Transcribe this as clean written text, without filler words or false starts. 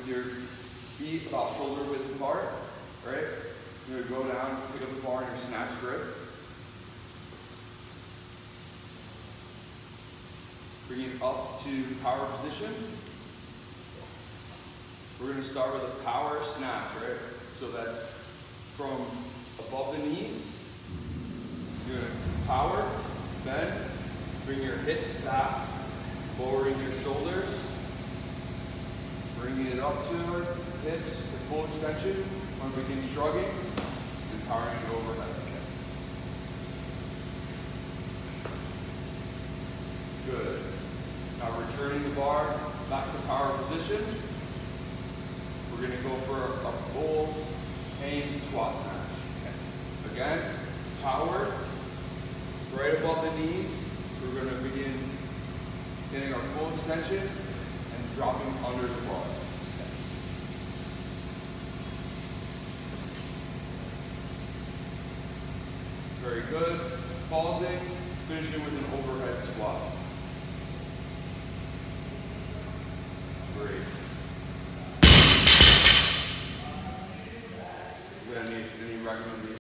with your feet about shoulder width apart, right? You're gonna go down, pick up the bar in your snatch grip. Bring it up to power position. We're gonna start with a power snatch, right? So that's from above the knees. You're gonna power, bend, bring your hips back, lowering your shoulders, bringing it up to your hips to full extension. When we begin shrugging and powering it overhead. Okay. Good. Now returning the bar back to power position. We're going to go for a full hang squat snatch. Okay. Again, power right above the knees. We're going to begin getting our full extension and dropping under the bar. Very good. Pausing, finishing with an overhead squat. Great. Do you have any recommendations?